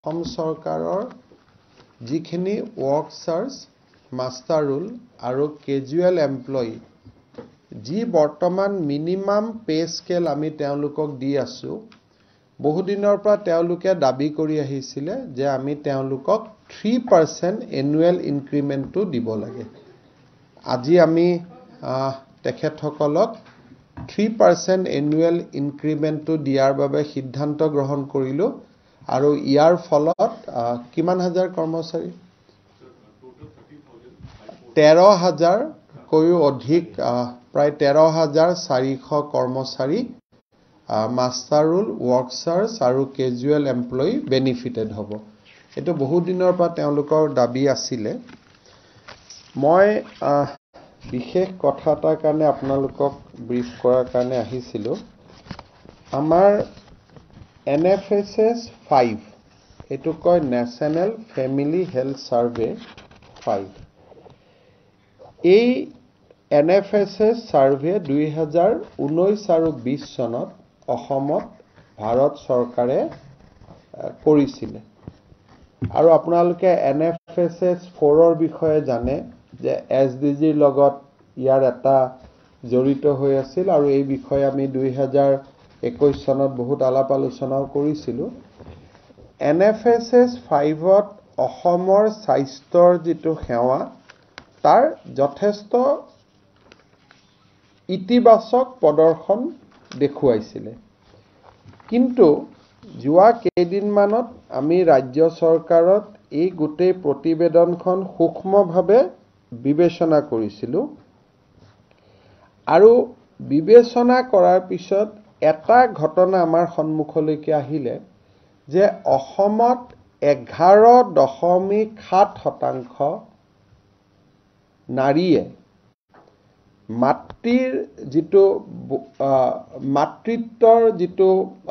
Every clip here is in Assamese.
অসম চৰকাৰৰ যিখিনি ৱৰ্কচাৰ্ছ মাষ্টাৰ ৰোল আৰু কেজুৱেল এমপ্লয়ি যি বৰ্তমান মিনিমাম পে স্কেল আমি তেওঁলোকক দি আছো বহুদিনৰ পৰা তেওঁলোকে দাবী কৰি আহিছিলে যে আমি তেওঁলোকক 3% এনুৱেল ইনক্ৰিমেন্টটো দিব লাগে আজি আমি তেখেতসকলক 3% এনুৱেল ইনক্ৰিমেন্টটো দিয়াৰ বাবে সিদ্ধান্ত গ্ৰহণ কৰিলো আৰু ইয়াৰ ফলত কিমান হাজাৰ কৰ্মচাৰী 13,000 কৈও অধিক প্ৰায় 13,400 কৰ্মচাৰী মাষ্টাৰ ৰোল ৱৰ্কচাৰ্ছ আৰু কেজুৱেল এমপ্লয়ি বেনিফিটেড হ'ব এটো বহু দিনৰ পৰা তেওঁলোকৰ দাবী আছিল মই বিশেষ কথা এটাৰ কাৰণে আপোনালোকক ব্ৰিফ কৰাৰ কাৰণে আহিছিল আমাৰ NFSS 5 এটো কয় নেশনাল ফেমিলি হেলথ সাৰ্ভে 5 এই NFSS সাৰ্ভে 2019 আৰু 20 চনত অসমত ভাৰত চৰকাৰে কৰিছিল আৰু আপোনালোকে NFSS 4 ৰ বিষয়ে জানে যে SDG ৰ লগত ইয়াৰ এটা জড়িত হৈ আছিল আৰু এই বিষয়ে আমি 2021 চনত বহুত আলাপ আলোচনাও কৰিছিল NFSS 5 ত অসমৰ স্বাস্থ্যৰ যেটো সেৱা তাৰ যথেষ্ট ইতিবাচক প্ৰদৰ্শন দেখুৱাইছিল কিন্তু যোৱা কেইদিনমানত আমি ৰাজ্য চৰকাৰত এই গোটেই প্ৰতিবেদনখন সূক্ষ্মভাৱে বিবেচনা কৰিছিল আৰু বিবেচনা কৰাৰ পিছত এটা ঘটনা আমাৰ সন্মুখলৈকে আহিলে যে অসমত 11.7% নাৰীয়ে মাতৃত্বৰ যেটো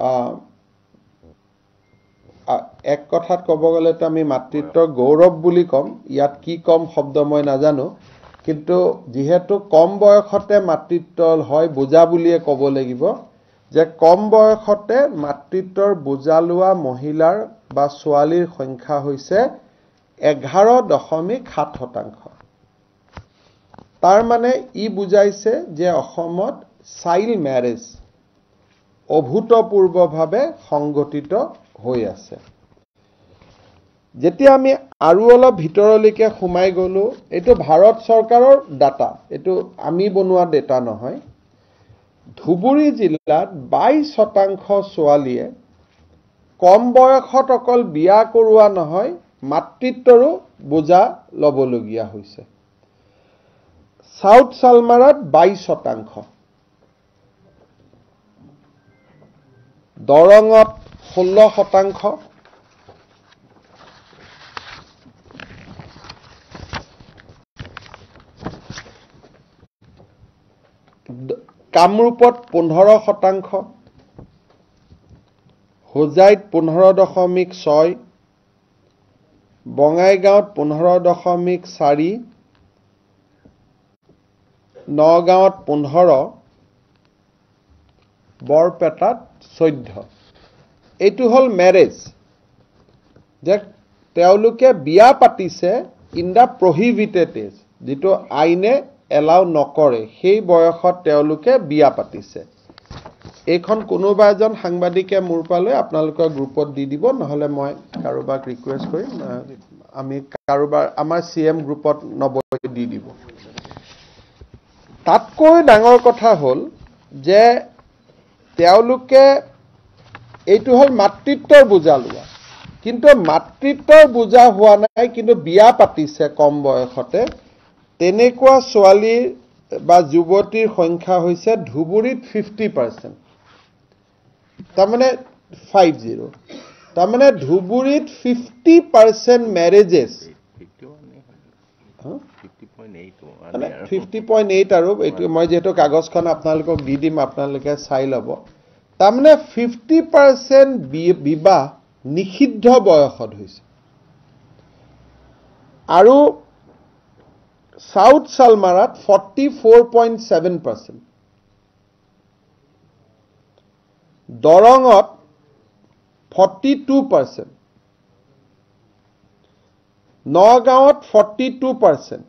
এক কথাত ক'ব গ'লে তো আমি মাতৃত্বৰ গৌৰৱ বুলি কম ইয়াত কি কম শব্দ মই নাজানো কিন্তু যেহেতু কম বয়সতে মাতৃত্ব হয় বোজা বুলিয়ে ক'ব লাগিব যে কম বয়সতে মাতৃত্বৰ বোজা লোৱা মহিলাৰ বা ছোৱালীৰ সংখ্যা হৈছে 11.7% তাৰ মানে ই বুজাইছে যে অসমত চাইল্ড ম্যাৰেজ অভূতপূৰ্বভাৱে সংগঠিত হৈ আছে যেতিয়া আমি আৰু অলপ ভিতৰলৈকে সোমাই গলো এটো ভাৰত চৰকাৰৰ ডাটা এটো আমি বনোৱা ডাটা নহয় ধুবুৰী জিলাত 22% ছোৱালীয়ে কম বয়সত অকল বিয়া কৰোৱা নহয় মাতৃত্বৰো বোজা লবলগীয়া হৈছে সাউথ সালমাৰাত 22% দৰঙত 16% কামৰূপত 15% হোজাইত 15.6 বঙাইগাঁৱত 15.4 নগাঁৱত 15 বৰপেটাত 14 এইটো হল ম্যাৰেজ যে তেওঁলোকে বিয়া পাতিছে ইন দা প্ৰহিবিটেড এজ যেটো আইনে এলাউ নকৰে সেই বয়সত তেওঁলোকে বিয়া পাতিছে এইখন কোনোবা এজন সাংবাদিকে মোৰ পালে আপোনালোকৰ গ্ৰুপত দি দিব নহলে মই কাৰোবাক ৰিকুৱেষ্ট কৰিম আমি কাৰোবাৰ আমাৰ CM গ্ৰুপত নবৈ দি দিব তাতকৈ ডাঙৰ কথা হল যে তেওঁলোকে এইটো হল মাতৃত্বৰ বোজা লোৱা কিন্তু মাতৃত্বৰ বোজা হোৱা নাই কিন্তু বিয়া পাতিছে কম বয়সতে তেনেকুৱা ছোৱালী বা যুৱতীৰ সংখ্যা হৈছে ধুবুৰীত 50% তাৰমানে 50 তাৰমানে ধুবুৰীত 50% ম্যাৰেজেস 50.8 আৰু এইটো মই যেটো কাগজখন আপোনালোকক দি দিম আপোনালোকে চাই লব তাৰমানে 50% বিবাহ নিষিদ্ধ বয়সত হৈছে আৰু সাউথ সালমাৰাত 44.7% দৰঙত 42% নগাঁৱত 42%,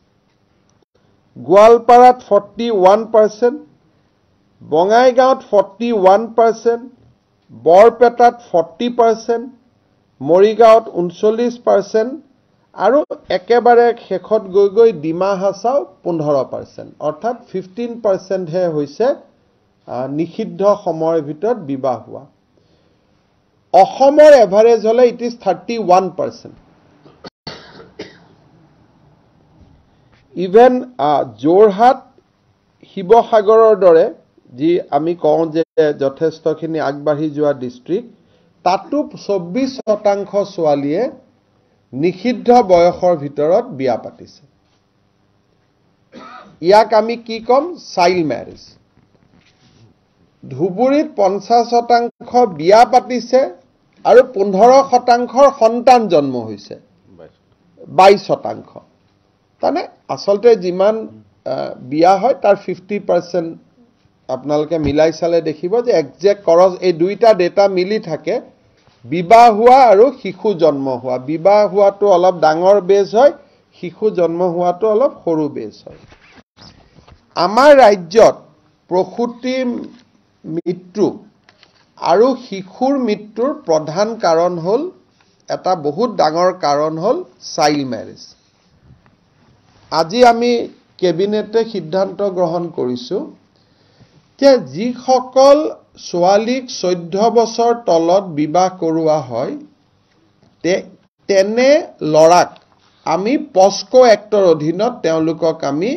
গোৱালপাৰাত 41%, বঙাইগাঁৱত 41%, বৰপেটাত 40%, মৰিগাঁৱত 39%, আৰু একেবাৰে শেষত গৈ গৈ ডিমা হাছাও 15%, অৰ্থাৎ 15% হে হৈছে নিষিদ্ধ সময়ৰ ভিতৰত বিবাহ হোৱা। অসমৰ এভাৰেজ হলে ইট ইজ 31%. ইভেন যোৰহাট, শিৱসাগৰৰ দৰে যি আমি কওঁ যে যথেষ্টখিনি আগবাঢ়ি যোৱা ডিষ্ট্ৰিক্ট, তাতো 24% ছোৱালীয়ে নিষিদ্ধ বয়সৰ ভিতৰত বিয়া পাতিছে। ইয়াক আমি কি কম? Child marriage. ধুবুৰীত 50% বিয়া পাতিছে আৰু 15% সন্তান জন্ম হৈছে, 22%। তাৰমানে আচলতে যিমান বিয়া হয় তাৰ 50% আপোনালোকে মিলাই চালে দেখিব যে একজেক্ট খৰচ এই দুইটা ডেটা মিলি থাকে। বিবাহ হোৱা আৰু শিশু জন্ম হোৱা, বিবাহ হোৱাটো অলপ ডাঙৰ বেজ হয়, শিশু জন্ম হোৱাটো অলপ সৰু বেজ হয়। আমাৰ ৰাজ্যত প্ৰসূতি মৃত্যু আৰু শিশুৰ মৃত্যুৰ প্ৰধান কাৰণ হ'ল, এটা বহুত ডাঙৰ কাৰণ হ'ল চাইল্ড মেৰেজ। আজি আমি কেবিনেটে সিদ্ধান্ত গ্ৰহণ কৰিছোঁ যে যিসকল ছোৱালীক 14 বছৰ তলত বিবাহ কৰোৱা হয়, তেনে ল'ৰাক আমি পস্কো এক্টৰ অধীনত তেওঁলোকক আমি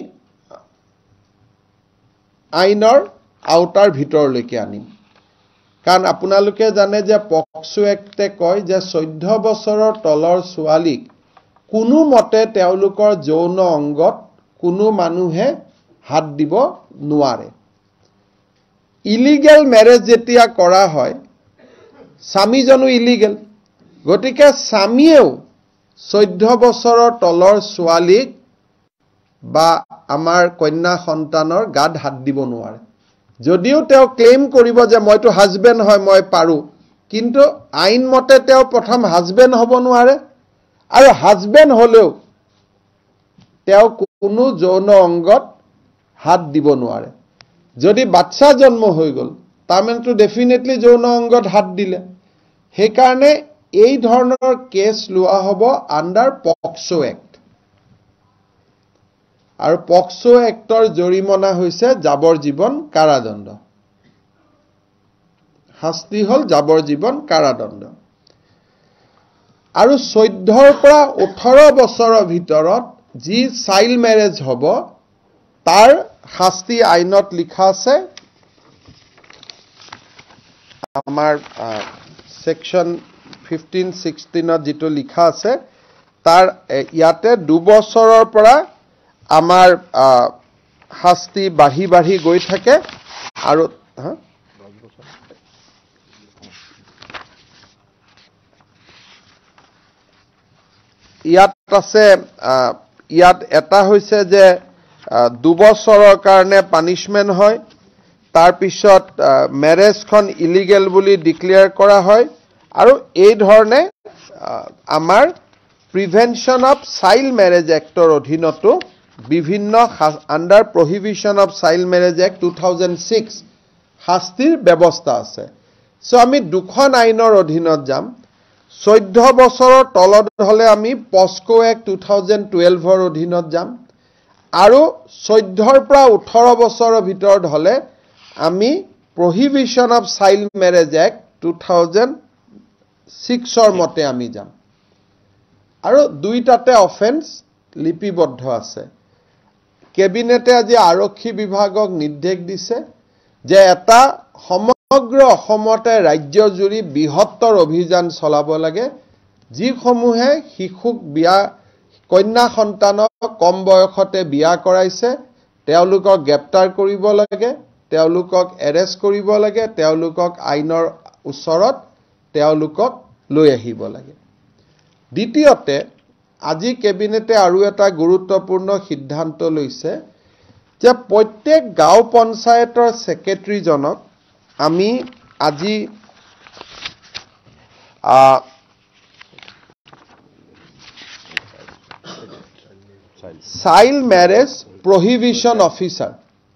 আইনৰ আওতাৰ ভিতৰলৈকে আনিম। কাৰণ আপোনালোকে জানে যে পক্সো এক্টে কয় যে 14 বছৰৰ তলৰ ছোৱালীক কোনো মতে তেওঁলোকৰ যৌন অংগত কোনো মানুহে হাত দিব নোৱাৰে। ইলিগেল মেৰেজ যেতিয়া কৰা হয়, স্বামীজনো ইলিগেল, গতিকে স্বামীয়েও 14 বছৰৰ তলৰ ছোৱালীক বা আমাৰ কন্যা সন্তানৰ গাত হাত দিব নোৱাৰে। যদিও তেওঁ ক্লেইম কৰিব যে মইতো হাজবেণ্ড হয়, মই পাৰোঁ, কিন্তু আইন মতে তেওঁ প্ৰথম হাজবেণ্ড হ'ব নোৱাৰে, আৰু হাজবেণ্ড হ'লেও তেওঁ কোনো যৌন অংগত হাত দিব নোৱাৰে। যদি বাচ্চা জন্ম হৈ গ'ল, তাৰমানেতো ডেফিনেটলি যৌন অংগত হাত দিলে। সেইকাৰণে এই ধৰণৰ কেছ লোৱা হ'ব আণ্ডাৰ পক্সো এক্ট। আৰু পক্সো এক্টৰ জৰিমনা হৈছে যাৱজ্জীৱন কাৰাদণ্ড। শাস্তি হ'ল যাৱজ্জীৱন কাৰাদণ্ড। আৰু 14ৰ পৰা 18 বছৰৰ ভিতৰত যি চাইল্ড মেৰেজ হ'ব, তাৰ শাস্তি আইনত লিখা আছে, আমাৰ সেকশন 15-16ত যিটো লিখা আছে, তাৰ ইয়াতে 2 বছৰৰ পৰা আমাৰ শাস্তি বাঢ়ি বাঢ়ি গৈ থাকে। আৰু ইয়াত আছে, ইয়াত এটা হৈছে যে 2 বছৰৰ কাৰণে পানিশমেণ্ট হয়, তাৰপিছত মেৰেজখন ইলিগেল বুলি ডিক্লেয়াৰ কৰা হয়, আৰু এই ধৰণে আমাৰ প্ৰিভেনশ্যন অফ চাইল্ড মেৰেজ এক্টৰ অধীনতো বিভিন্ন under prohibition of child marriage act 2006 শাস্তিৰ ব্যৱস্থা আছে। চ' আমি দুখন আইনৰ অধীনত যাম। 14 বছৰৰ তলত হ'লে আমি পস্কো এক্ট 2012ৰ অধীনত যাম, আৰু 14ৰ পৰা 18 বছৰৰ ভিতৰত হ'লে আমি prohibition of child marriage act 2006ৰ মতে আমি যাম। আৰু দুইটাতে অফেন্স লিপিবদ্ধ আছে। কেবিনেটে আজি আৰক্ষী বিভাগক নিৰ্দেশ দিছে যে এটা সমগ্ৰ অসমতে ৰাজ্যজুৰি বৃহত্তৰ অভিযান চলাব লাগে, যিসমূহে শিশুক কন্যা সন্তানক কম বয়সতে বিয়া কৰাইছে, তেওঁলোকক গ্ৰেপ্তাৰ কৰিব লাগে, তেওঁলোকক এৰেষ্ট কৰিব লাগে, তেওঁলোকক আইনৰ ওচৰত তেওঁলোকক লৈ আহিব লাগে। দ্বিতীয়তে, আজি কেবিনেটে আৰু এটা গুৰুত্বপূৰ্ণ সিদ্ধান্ত লৈছে যে প্ৰত্যেক গাঁও পঞ্চায়তৰ ছেক্ৰেটাৰীজনক আমি আজি चाइल्ड मैरेज प्रोहिबिशन ऑफिसर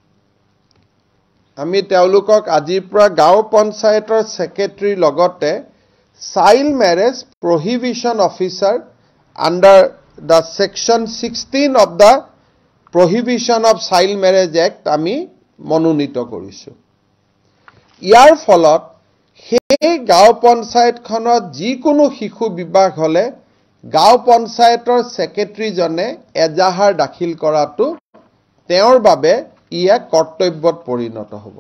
आमी तेवलुকক आजिर পৰা गाँव पंचायतर सेक्रेटरी लगते child marriage prohibition officer under the section 16 of the prohibition of child marriage act आमी मनोनीत करिছো। ইয়াৰ ফলত সেই गाँव पंचायतखনত যিকোনো শিশু বিবাহ হলে गाँव पंचायतर सेक्रेटरी जने एजाहार दाखिल कराটো তেওঁৰ বাবে ইয়া কৰ্তব্যত পৰিণত হ'ব।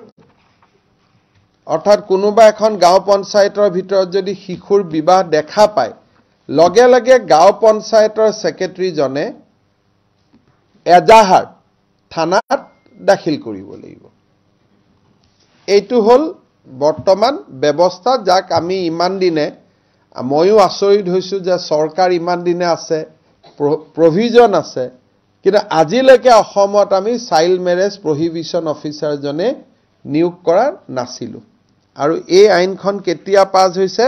অৰ্থাৎ কোনোবা এখন গাঁও পঞ্চায়তৰ ভিতৰত যদি শিশুৰ বিবাহ দেখা পায় লগে লগে গাঁও পঞ্চায়তৰ সেক্ৰেটাৰী জনে এজাহাৰ থানাত দাখিল কৰিব লাগিব। এইটো হল বৰ্তমান ব্যৱস্থা যাক আমি ইমান দিনে ময়ো আচৰিত হৈছো যে চৰকাৰ ইমান দিনে আছে প্ৰভিজন আছে কিন্তু আজিলৈকে অসমত আমি চাইল্ড মেৰেজ প্ৰোহিবিশন অফিচাৰ জনে নিয়োগ কৰা নাছিলো। আৰু এই আইনখন কেতিয়া পাছ হৈছে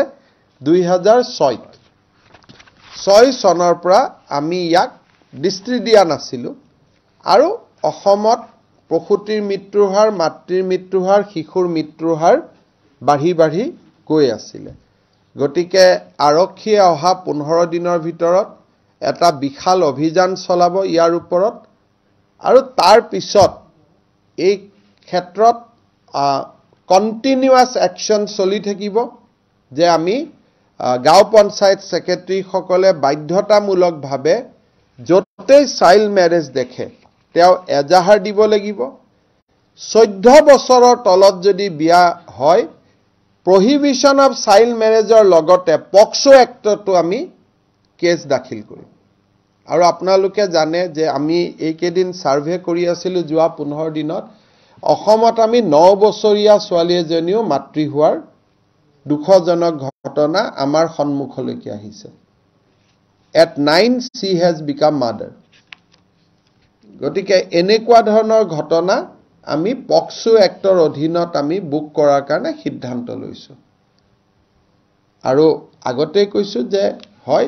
2006 চনৰ পৰা আমি ইয়াক দৃষ্টি দিয়া নাছিলো। আৰু অসমত প্ৰসূতিৰ মৃত্যুৰ হাৰ মাতৃৰ মৃত্যুৰ হাৰ শিশুৰ মৃত্যুৰ হাৰ বাঢ়ি বাঢ়ি গৈ আছিল। গতিকে আৰক্ষীয়ে অহা 15 দিনৰ ভিতৰত এটা বিশাল অভিযান চলাব ইয়াৰ ওপৰত আৰু তাৰ পিছত এই ক্ষেত্ৰত কন্টিনিউয়াস একশন চলি থাকিব যে আমি গাঁও পঞ্চায়ত সেক্ৰেটাৰী সকলে বাধ্যতামূলকভাৱে যতে চাইল্ড ম্যাৰেজ দেখে তেওঁ এজাহাৰ দিব লাগিব। 14 বছৰৰ তলত যদি বিয়া হয় প্ৰোহিবিশন অফ চাইল্ড ম্যাৰেজৰ লগতে পক্সো এক্টটো আমি কেছ দাখিল কৰিম। আৰু আপোনালোকে জানে যে আমি এইকেদিন সাৰ্ভে কৰি আছিলো যোৱা 15 দিনত অসমত আমি 9 বছৰীয়া ছোৱালী এজনীও মাতৃ হোৱাৰ দুখজনক ঘটনা আমাৰ সন্মুখলৈকে আহিছে। At 9 she has become mother। গতিকে এনেকুৱা ধৰণৰ ঘটনা আমি পক্সো এক্টৰ অধীনত আমি বুক কৰাৰ কাৰণে সিদ্ধান্ত লৈছো। আৰু আগতে কৈছো যে হয়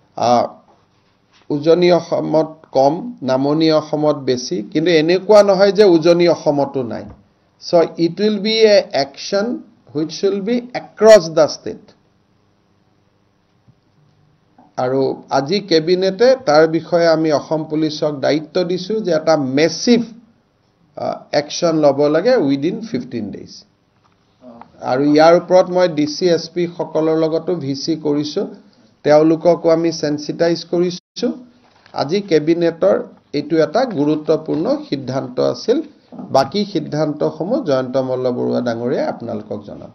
উজনি অসমত কম নামনি অসমত বেছি কিন্তু এনেকুৱা নহয় যে উজনি অসমতো নাই। So it will be a action which will be across the state। আৰু আজি কেবিনেটে তাৰ বিষয়ে আমি অসম পুলিচক দায়িত্ব দিছো যে এটা মেসিভ একশন লব লাগে উইদিন 15 days। আৰু ইয়াৰ ওপৰত মই ডিসি এসপি সকলৰ লগতো ভিসি কৰিছো তেওঁলোককো আমি সেন্সিটাইজ কৰিছো। আজি কেবিনেটৰ এটো এটা গুৰুত্বপূৰ্ণ সিদ্ধান্ত আছিল। বাকি সিদ্ধান্তসমূহ জয়ন্ত মল্ল বৰুৱা ডাঙৰীয়া আপোনালোকক জনাব।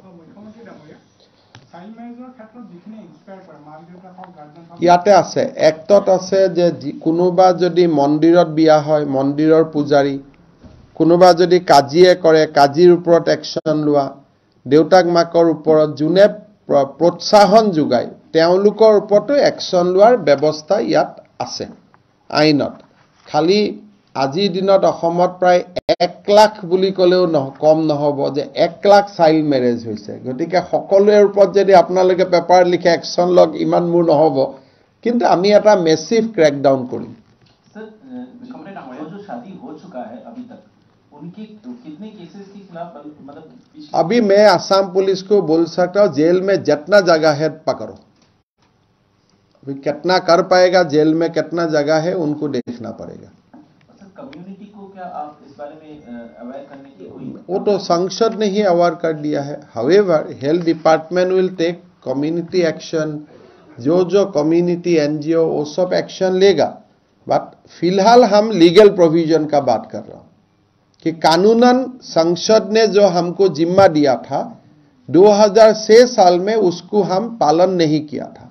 ইয়াতে আছে এক্টত আছে যে কোনোবা যদি মন্দিৰত বিয়া হয় মন্দিৰৰ পূজাৰী কোনোবা যদি কাজিয়ে কৰে কাজিৰ ওপৰত একশন লোৱা দেউতাক মাকৰ ওপৰত জুনে প্ৰোৎসাহন যোগায় তেওঁলোকৰ ওপৰতো একশন লোৱাৰ ব্যৱস্থা ইয়াত আছে আইনত। খালি আজিৰ দিনত অসমত প্ৰায় 1 লাখ বুলি কলেও কম নহব যে 1 লাখ চাইল্ড ম্যাৰেজ হৈছে। গতিকে সকলোৰ ওপৰত যদি আপোনালোকে পেপাৰ লিখে একশন লগ ইমান মোৰ নহব কিন্তু আমি এটা মেসিভ ক্র্যাকডাউন কৰিম। सर कमरे ना जो शादी हो चुका है अभी तक उनके कितने केसेस के खिलाफ मतलब अभी मैं आसाम पुलिस को बोल सकता हूं जेल में जितना जगह है पकड़ो। अभी कितना कर पाएगा जेल में कितना जगह है उनको देखना पड़ेगा। सर कम्युनिटी को क्या आप इस बारे में अवेयर करने की कोई वो तो संसद ने ही अवेयर कर दिया है। However health department will take community action. जो कम्युनिटी एनजीओ वो सब एक्शन लेगा। बट फिलहाल हम लीगल प्रोविजन का बात कर रहा हूं कि कानूनन संसद ने जो हमको जिम्मा दिया था 2006 साल में उसको हम पालन नहीं किया था।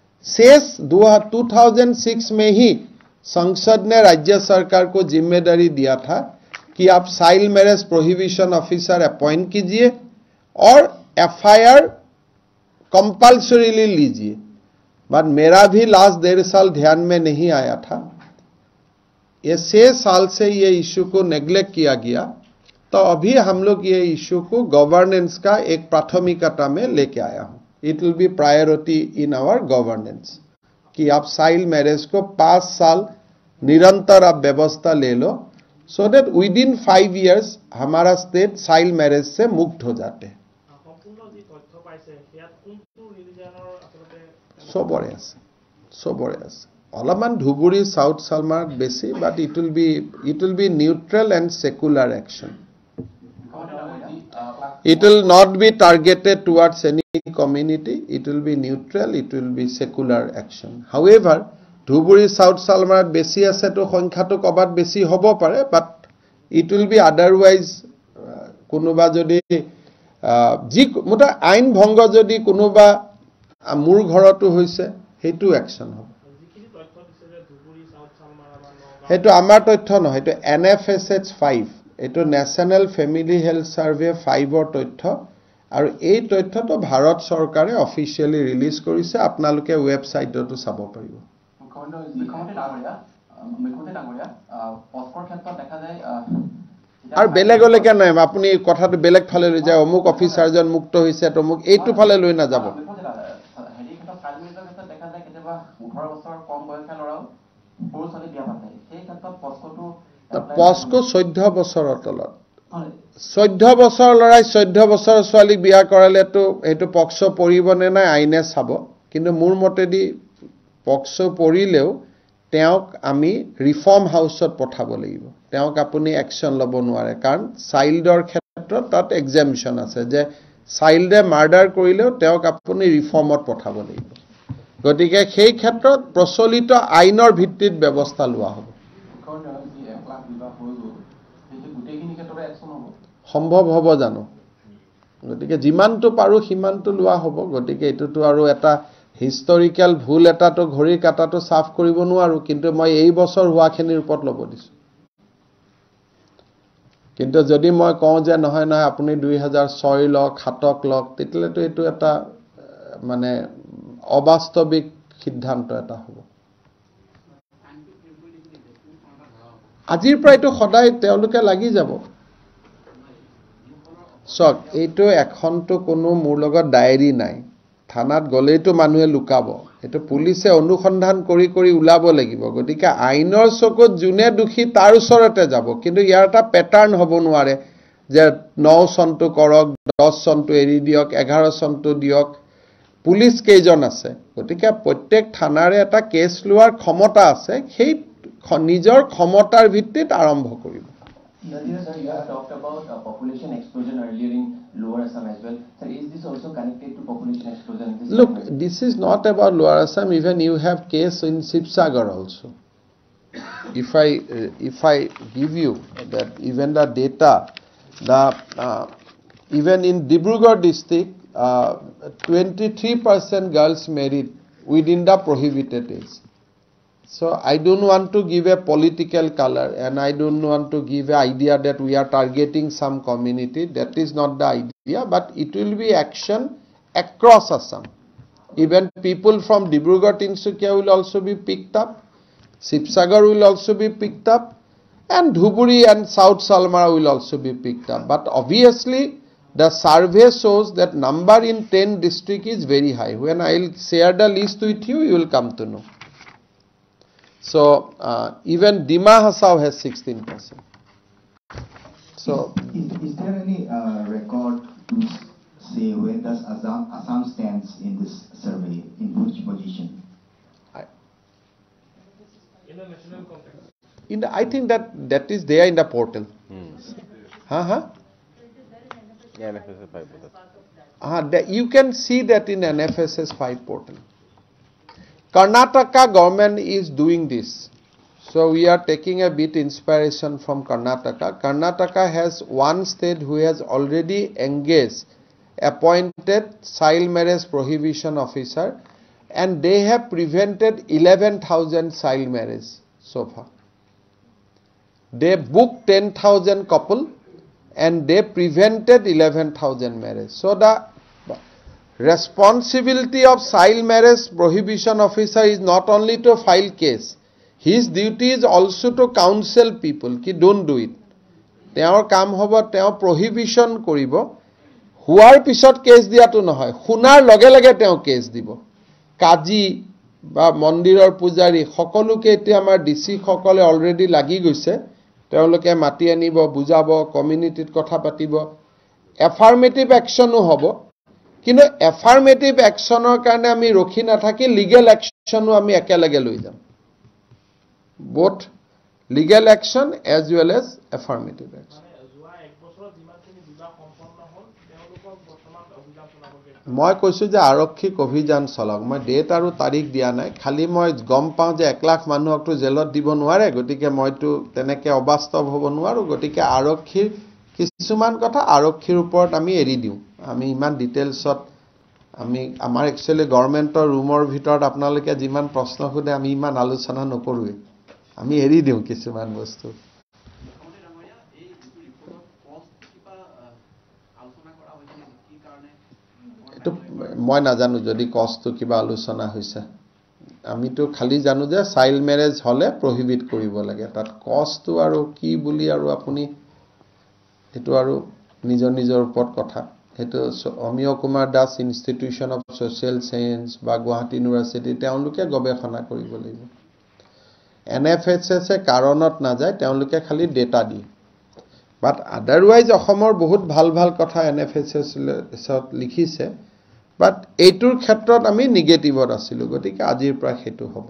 2006 में ही संसद ने राज्य सरकार को जिम्मेदारी दिया था कि आप child marriage prohibition officer appoint कीजिए और एफआईआर कंपल्सरीली लीजिए। बट मेरा भी लास्ट 1.5 साल ध्यान में नहीं आया था। ये 6 साल से ये इश्यू को नेग्लेक्ट किया गया तो अभी हम लोग ये इश्यू को गवर्नेंस का एक प्राथमिकता में लेके आया हूं। It will be priority in our governance कि आप चाइल्ड मैरेज को 5 साल निरंतर आप व्यवस्था ले लो so that within 5 years हमारा स्टेट चाइल्ड मैरिज से मुक्त हो जाते हैं सबरे আছে অলপমান ধুবুৰী সাউথ সালমাৰত বেছি but it will be neutral and secular action. It will not be targeted towards any community. It will be neutral. It will be secular action. However, Dhubri South Salmarat বেছি আছে তো সংখ্যাটো কবাত বেছি হ'ব পাৰে, but it will be otherwise কোনোবা যদি যি মোটা আইন ভংগ যদি কোনোবা মোৰ ঘৰটো হৈছে হেতু অ্যাকশন হ'ব। হেতু আমাৰ তথ্য নহয়, হেতু NFSH 5 এটো ন্যাশনাল ফ্যামিলি হেলথ সার্ভে 5 তথ্য আৰু এই তথ্যটো ভাৰত চৰকাৰে অফিচিয়ালি ৰিলিজ কৰিছে আপোনালোকে ওয়েবসাইটতো চাব পাৰিব আৰু বেলেগলৈকে নাই আপুনি কথাটো বেলেগ ফালে লৈ যায় অমুক অফিচাৰজন মুক্ত হৈছে তো মুক এইটো ফালে লৈ না যাব হেৰি ক্ষেত্ৰত কালমিজৰ ক্ষেত্ৰত দেখা যায় কেতিয়াবা 18 বছৰ কম বয়সীয়া ল'ৰাও সৰু ছোৱালী বিয়া পাতে সেই ক্ষেত্ৰত পস্কো 14 বছৰৰ তলত 14 বছৰ লৰাই 14 বছৰ ছোৱালী বিয়া কৰালেতো এটো পক্সো পৰিব নে নাই আইনে চাব কিন্তু মোৰ মতেদি পক্সো পৰিলেও তেওঁক আমি ৰিফৰ্ম হাউছত পঠাব লাগিব তেওঁক আপুনি অ্যাকশন ল'ব নোৱাৰে কাৰণ চাইল্ডৰ ক্ষেত্ৰত তাত এক্সাম্পশন আছে যে চাইল্ডে মাৰ্ডাৰ কৰিলেও তেওঁক আপুনি ৰিফৰ্মত পঠাব লাগিব গতিকে সেই ক্ষেত্ৰত প্ৰচলিত আইনৰ ভিত্তিত ব্যৱস্থা লোৱা হ'ব সম্ভৱ হ'ব জানো গতিকে যিমানটো পাৰো সিমানটো লোৱা হ'ব গতিকে এটোটো আৰু এটা হিষ্টৰিক্যাল ভুল এটাটো ঘড়ী কাটাটো সাফ কৰিব নোৱাৰো কিন্তু মই এই বছৰ হোৱাখিনিৰ ওপৰত ল'ব দিছো কিন্তু যদি মই কওঁ যে নহয় নহয় আপুনি 2006 লক 7ক লক তেতিয়াটো এটো এটা মানে অবাস্তৱিক সিদ্ধান্ত এটা হ'ব আজিৰ প্ৰায়টো সদায় তেওঁলোকে লাগি যাব সক এইটো এখনটো কোনো মোৰ লগত ডায়েৰী নাই থানাত গলেইটো মানুহে লুকাব এটো পুলিচে অনুসন্ধান কৰি কৰি উলাব লাগিব গতিকে আইনৰ চকত জুনে দুখী তাৰ ওচৰতে যাব কিন্তু ইয়াৰ এটা প্যাটাৰ্ন হ'ব নোৱাৰে যে 9 চনটো কৰক 10 চনটো এৰি দিয়ক 11 চনটো দিয়ক পুলিচ কেইজন আছে গতিকে প্ৰত্যেক থানাৰে এটা কেছ লোৱাৰ ক্ষমতা আছে সেই নিজৰ ক্ষমতাৰ ভিত্তিত আৰম্ভ কৰিব Nadir sir, you have talked about population explosion earlier in Lower Assam as well. Sir, is this also connected to population explosion? Look, this is not about Lower Assam. Even you have case in Sibsagar also. If I give you that even the data, even in Dibrugarh district, 23% girls married within the prohibited age. So I don't want to give a political color and I don't want to give an idea that we are targeting some community. That is not the idea, but it will be action across Assam. Even people from Dibrugarh Tinsukia will also be picked up. Sibsagar will also be picked up. And Dhuburi and South Salmara will also be picked up. But obviously, the survey shows that number in 10 district is very high. When I will share the list with you, you will come to know. So even Dima Hasao has 16%. So is there any record to say where does Assam stands in this survey, in which position? In the national context. I think that is there in the portal. Yeah, NFSS 5 portal. You can see that in NFSS 5 portal. Karnataka government is doing this. So we are taking a bit inspiration from Karnataka. Karnataka has one state who has already engaged, appointed child marriage prohibition officer and they have prevented 11,000 child marriage so far. They booked 10,000 couple and they prevented 11,000 marriage. So the responsibility of child marriage prohibition officer is not only to file case. His duty is also to counsel people ki don't do it. Teor kaam hobo teo prohibition koribo. Huar pisot case diya to nohoy. Hunar loge loge teo case dibo. Kaji বা মন্দিৰৰ পূজাৰী সকলোকে এতিয়া আমাৰ ডিসি সকলে অলৰেডি লাগি গৈছে তেওঁলোকে মাতি আনিব বুজাব কমিউনিটিত কথা পাতিব এফাৰ্মেটিভ একশনো হ'ব কিন্তু এফাৰ্মেটিভ একশনৰ কাৰণে আমি ৰখি নাথাকি লিগেল একশনো আমি একেলগে লৈ যাম both legal action as well as affirmative action মই কৈছো যে আৰক্ষীক অভিযান চলাওক মই ডেট আৰু তাৰিখ দিয়া নাই খালি মই গম পাওঁ যে 1 লাখ মানুহকটো জেলত দিব নোৱাৰে গতিকে মইতো তেনেকে অবাস্তৱ হ'ব নোৱাৰো গতিকে আৰক্ষীৰ কিছুমান কথা আৰক্ষীৰ ওপৰত আমি এৰি দিও আমি ইমান ডিটেইলছত আমি আমাৰ একচুয়ালি গভৰ্ণমেন্টৰ ৰুমৰ ভিতৰত আপোনালোকে যিমান প্ৰশ্ন খুদে আমি ইমান আলোচনা নকৰোৱে আমি এৰি দিও কিছুমান বস্তু এটো মই নাজানো যদি কষ্টটো কিবা আলোচনা হৈছে আমিতো খালি জানো যে চাইল্ড ম্যাৰেজ হলে প্ৰহিবিট কৰিব লাগে তাত কষ্টটো আৰু কি বুলি আৰু আপুনি এটো আৰু নিজৰ ওপৰত কথা এটো Amiya Kumar Das institution of social science বা গুৱাহাটী ইউনিভাৰ্সিটি তেওঁলোকে গৱেষণা কৰিব লাগিব NFHS কাৰণত না যায় তেওঁলোকে খালি ডেটা দি বাট আদাৰৱাইজ অসমৰ বহুত ভাল কথা NFHS লিখিছে বাট এইটোৰ ক্ষেত্ৰত আমি নিগেটিভত আছিলো গতিকে আজিৰ পৰা হেতু হ'ব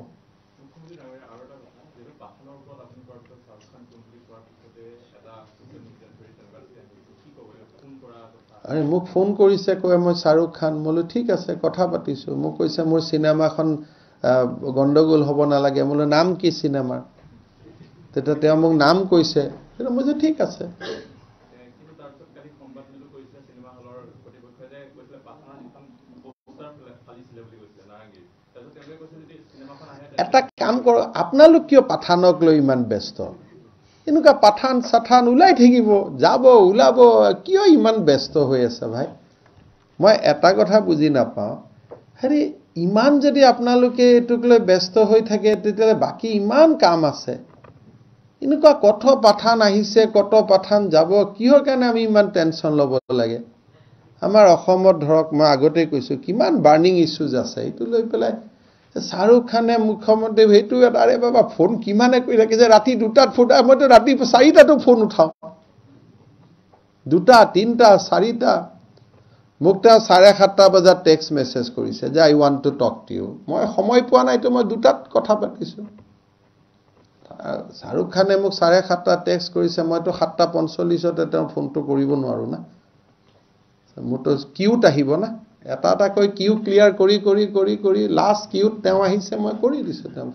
আৰে মোক ফোন কৰিছে কয় মই শাহৰুখ খান মলো ঠিক আছে কথা পাতিছো মোক কৈছে মোৰ সিনেমাখন গণ্ডগোল হ'ব নালাগে মোৰ নাম কি সিনেমাৰ তেটা তেওঁ মোক নাম কৈছে তেটা মই ঠিক আছে কিন্তু তাৰপিছত কালি সংবাদ মেলো কৈছে সিনেমা হলৰ কৰ্তৃপক্ষই যে কৈছিলে পাঠান এখন পোষ্টাৰ ফালিছিলে বুলি কৈছে নাৰাংগীৰ তাৰপিছত তেওঁলোকে কৈছে যদি সিনেমাখন আহে এটা কাম কৰক আপোনালোক কিয় পাঠানক লৈ ইমান ব্যস্ত এনেকুৱা পাঠান সাঠান উলাই থাকিব যাব উলাব কিয় ইমান ব্যস্ত হৈ আছে ভাই মই এটা কথা বুজি নাপাওঁ হেৰি ইমান যদি আপোনালোকে এটুক লৈ ব্যস্ত হৈ থাকে তেতিয়ালে বাকি ইমান কাম আছে এনেকুৱা কত পাঠান আহিছে কত পাঠান যাব কিহৰ কাৰণে আমি ইমান টেনচন ল'ব লাগে আমাৰ অসমত ধৰক মই আগতে কৈছো কিমান বাৰ্নিং ইস্যুজ আছে এটো লৈ পেলাই শাহৰুখ খানে মুখ্যমন্ত্ৰী হেতু আৰে বাবা ফোন কিমানে কৈ থাকে যে ৰাতি 2টাত ফোন মইতো ৰাতি 4টাতো ফোন উঠাও 2টা 3টা 4টা মুক্তা 7:30 বজাত টেক্সট মেসেজ কৰিছে যে I want to talk to you মই সময় পোৱা নাই তো মই 2টাত কথা পাতিছো শাহৰুখ খানে মোক 7:30 টেক্সট কৰিছে মইতো 7:45তে তেওঁ ফোনটো কৰিব নোৱাৰো না মোৰতো কিউট আহিব না এটা কৈ কিউ ক্লিয়াৰ কৰি লাষ্ট কিউট তেওঁ আহিছে মই কৰি দিছো তেওঁ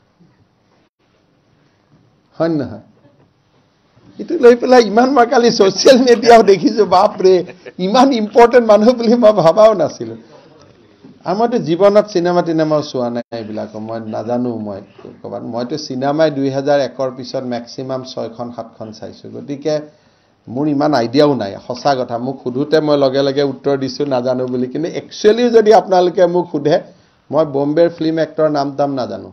হয় না ইটো লৈ পেলাই ইমান মই কালি সোশ্যাল মিডিয়াও দেখিছো বাপ ৰে ইমান ইম্পৰ্টেন্ট মানুহ বুলি মই ভাবাও নাছিলো আমাৰতো জীৱনত সিনেমা চোৱা নাই এইবিলাক মই নাজানো মই কবাত মইতো সিনেমাই 2001 ৰ পিছত ম্যাক্সিমাম 6খন 7খন চাইছো গতিকে মোৰ ইমান আইডিয়াও নাই সঁচা কথা মোক খুদুতে মই লগে উত্তৰ দিছো নাজানো বুলি কিন্তু একচুয়ালি যদি আপোনালোকে মোক খুদে মই বম্বেৰ ফিল্ম এক্টৰ নাম নাজানো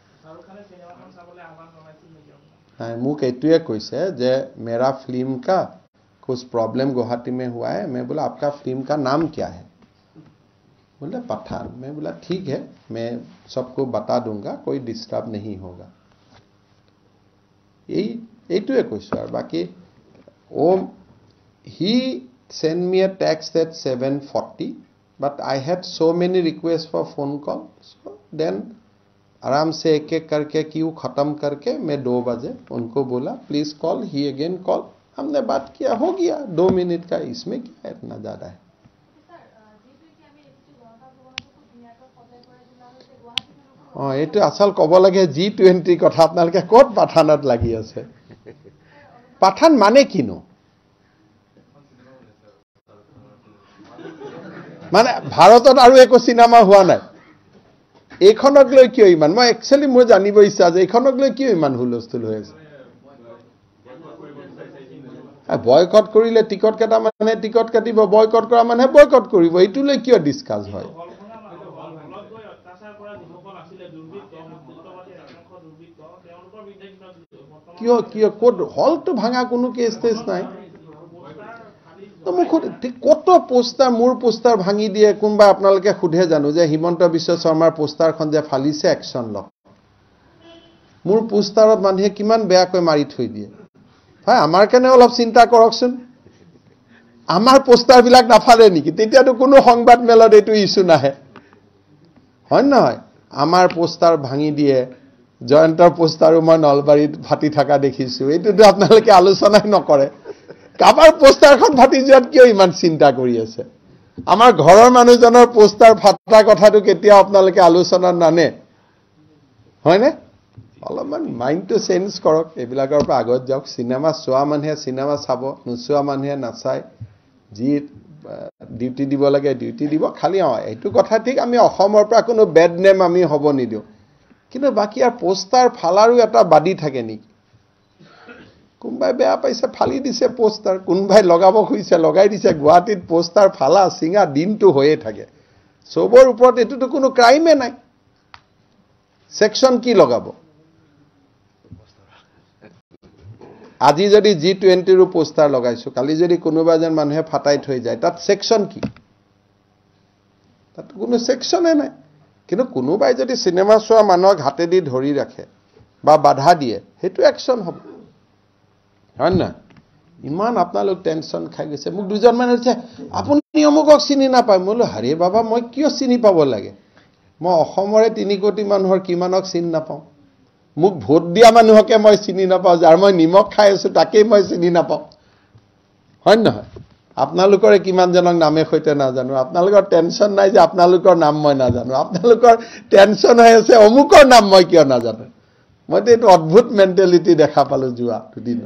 मुक एटुए कैसे जे मेरा फिल्म का कुछ प्रॉब्लम गुवाहाटी में हुआ है मैं बोला आपका फिल्म का नाम क्या है बोले पठान मैं बोला ठीक है मैं सबको बता दूंगा कोई डिस्टर्ब नहीं होगा यही एटुए कैसे और बाकी ओ he sent me a text at 7:40 but I had so many requests for phone call so then आराम से एक करके क्यू खत्म करके मैं 2 बजे उनको बोला प्लीज कॉल ही अगेन कॉल हमने बात किया हो गया 2 मिनट का इसमें क्या इतना ज्यादा है এইটো আসল কব লাগে G20 কথা আপোনালোকে কোট পাঠানত লাগি আছে পাঠান মানে কিনো মানে ভাৰতত আৰু একো সিনেমা হোৱা নাই এইখনক লৈ কিয় ইমান মই একচুয়ালি মই জানিব ইচ্ছা যে এইখনক লৈ কিয় ইমান হুলস্থুল হৈ আছে বয়কট কৰিলে টিকট কাটা মানে টিকট কাটিব বয়কট কৰা মানে বয়কট কৰিব এইটো লৈ কিয় ডিসকাস হয় কিয় কোড হলটো ভাঙা কোনো কেছ নাই মোক কত পোষ্টাৰ মোৰ পোষ্টাৰ ভাঙি দিয়ে কোনবা আপোনালোকে খুধে জানো যে হিমন্ত বিশ্ব শৰ্মাৰ পোষ্টাৰখন যে ফালিছে একশন লক মোৰ পোষ্টাৰত মানুহে কিমান বেয়াকৈ মাৰি থৈ দিয়ে হয় আমাৰ কাৰণে অলপ চিন্তা কৰকচোন আমাৰ পোষ্টাৰ বিলাক নাফালে নেকি তেতিয়াতো কোনো সংবাদ মেলত এইটো ইস্যু নাহে হয় নহয় আমাৰ পোষ্টাৰ ভাঙি দিয়ে জয়ন্তৰ পোষ্টাৰো মই নলবাৰীত ফাটি থকা দেখিছো এইটোতো আপোনালোকে আলোচনাই নকৰে কাবাৰ পোষ্টাৰখন ফাটি যোৱাত কিয় ইমান চিন্তা কৰি আছে আমাৰ ঘৰৰ মানুহজনৰ পোষ্টাৰ ফাটা কথাটো কেতিয়া আপোনালোকে আলোচনা নানে হয়নে অলপমান মাইণ্ডটো চেঞ্জ কৰক এইবিলাকৰ পৰা আগত যাওক চিনেমা চোৱা মানুহে চিনেমা চাব নোচোৱা মানুহে নাচায় যি ডিউটি দিব লাগে ডিউটি দিব খালি এইটো কথা ঠিক আমি অসমৰ পৰা কোনো বেড নেম আমি হ'ব নিদিওঁ কিন্তু বাকি আর পোষ্টার ফালারও এটা বাদি থাকে নেকি কোনবাই বেয়া পাইছে ফালি দিছে পোষ্টার কোনবাই লগাব খুঁজছে লগাই দিছে গুৱাহাটীত পোষ্টার ফালা সিঙা দিনটো হয়ে থাকে সবৰ ওপৰত এটোতো কোনো ক্রাইমে নাই সেকশন কি লগাব আজি যদি G20 ৰ পোষ্টাৰ লগাইছো কালি যদি কোনোবা যেন মানুহে ফাটাই থৈ যায় তাত সেকশন কি তাত কোনো সেকশনে নাই কিন্তু কোনোবাই যদি সিনেমা চোৱা মানুহক হাতেদি ধৰি ৰাখে বা বাধা দিয়ে হেতু একশন হ'ব হয় না ইমান আপোনালোক টেনশন খাই গৈছে মোক দুজন মান হৈছে আপুনি অমুকক চিনি নাপায় মলো হাৰে বাবা মই কিয় চিনি পাব লাগে মই অসমৰে 3 কোটি মানুহৰ কিমানক চিনি নাপাওঁ মোক ভোট দিয়া মানুহকে মই চিনি নাপাওঁ যাৰ মই নিমখ খাই আছো তাকেই মই চিনি নাপাওঁ হয় নহয় আপোনালোকৰ কিমান জনক নামে সৈতে না জানো আপোনালোকৰ টেনশন নাই যে আপোনালোকৰ নাম মই না জানো আপোনালোকৰ টেনশন হৈ আছে অমুকৰ নাম মই কিয় না জানো মই তো এটা অদ্ভুত মেন্টালিটি দেখা পালো যোৱা দুদিন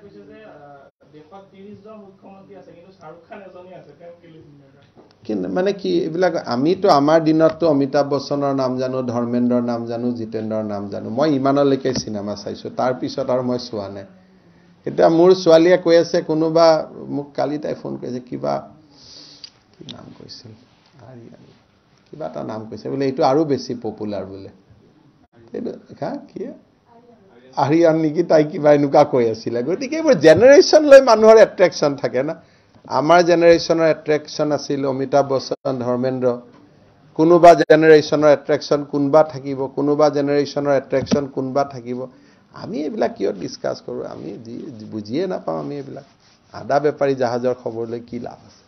কিন্তু মানে কি এইবিলাক আমিতো আমাৰ দিনততো অমিতাভ বচ্চনৰ নাম জানো ধৰ্মেন্দ্ৰৰ নাম জানো জিতেন্দ্ৰৰ নাম জানো মই ইমানলৈকে সিনেমা চাইছো তাৰ পিছত আৰু মই চোৱা নাই এটা মোৰ ছোৱালীয়ে কৈ আছে কোনোবা মোক কালি তাই ফোন কৰিছে কিবা কি নাম কৈছিল কিবা এটা নাম কৈছে বোলে এইটো আৰু বেছি পপুলাৰ বোলে এইটো হা কি আৰিয়ান নেকি তাই কিবা এনেকুৱা কৈ আছিল গতিকে এইবোৰ জেনাৰেশ্যন লৈ মানুহৰ এট্ৰেকশ্যন থাকে না আমাৰ জেনাৰেশ্যনৰ এট্ৰেকশ্যন আছিল অমিতাভ বচ্চন ধৰ্মেন্দ্ৰ কোনোবা জেনাৰেশ্যনৰ এট্ৰেকশ্যন কোনবা থাকিব কোনোবা জেনাৰেশ্যনৰ এট্ৰেকশ্যন কোনবা থাকিব আমি এইবিলাক কিয় ডিসকাস কৰো আমি বুজিয়ে না পাওঁ আমি এইবিলাক আদা বেপাৰী জাহাজৰ খবৰ লৈ কি লাভ আছে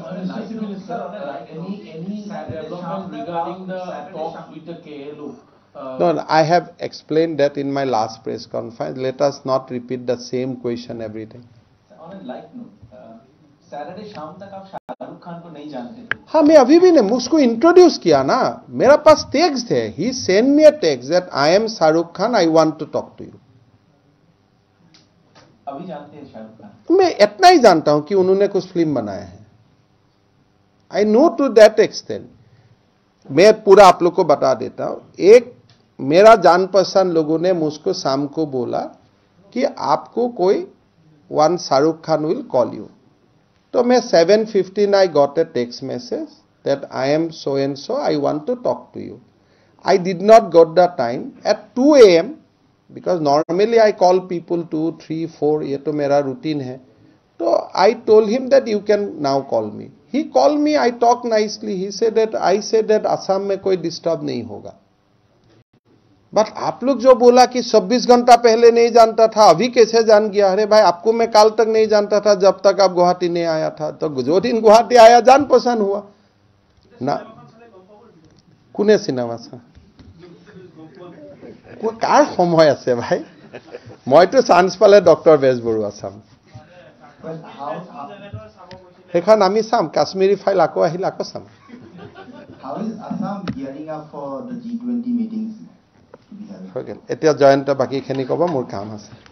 No, I have explained that in my last press conference. Let us not repeat the same question every time. On a light note, Saturday शाम तक आप शाहरुख खान को नहीं जानते थे? हाँ मैं अभी भी नहीं उसको इंट्रोड्यूस किया ना मेरा पास टेक्स्ट है he sent me a text that I am Shahrukh Khan I want to talk to you अभी जानते हैं शाहरुख खान मैं इतना ही जानता हूं कि उन्होंने कुछ फिल्म बनाया है I know to that extent मैं पूरा आप लोग को बता देता हूं एक मेरा जान पहचान लोगों ने मुझको शाम को बोला कि आपको कोई one Shahrukh Khan will call you तो मैं 7:15 I got a text message that I am so and so I want to talk to you I did not got the time at 2 a.m. because normally I call people 2 3 4 ये तो मेरा routine है तो I told him that you can now call me he called me I talked nicely he said that I said that Assam में कोई disturb नहीं होगा बट आप लोग जो बोला कि 26 घंटा पहले नहीं जानता था अभी कैसे जान गया अरे भाई आपको मैं काल तक नहीं जानता था जब तक आप गुवाहाटी नहीं आया था तो जो दिन गुवाहाटी आया जान पहचान हुआ ना কোনে সিনেমা চা কাৰ সময় আছে ভাই মইতো চান্স পালে ডক্টৰ বেজবৰুৱা চাম সেইখন আমি চাম কাশ্মীৰী ফাইল আকৌ আহিল আকৌ চাম How is Assam gearing up for the G20 meetings? এতিয়া জয়ন্ত বাকীখিনি ক'ব মোৰ কাম আছে